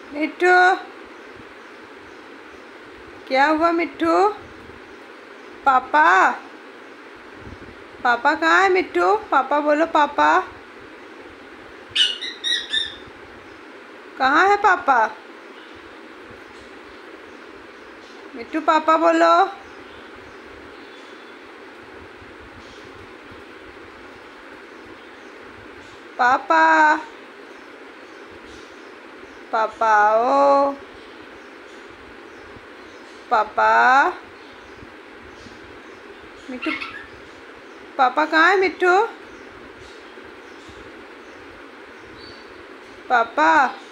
मिट्ठू, क्या हुआ मिट्ठू? पापा, पापा कहाँ है मिट्ठू? पापा बोलो, पापा कहाँ है? पापा, मिट्ठू पापा बोलो। पापा, पापा आओ। पापा, मिट्ठू पापा कहाँ है मिट्ठू? पापा।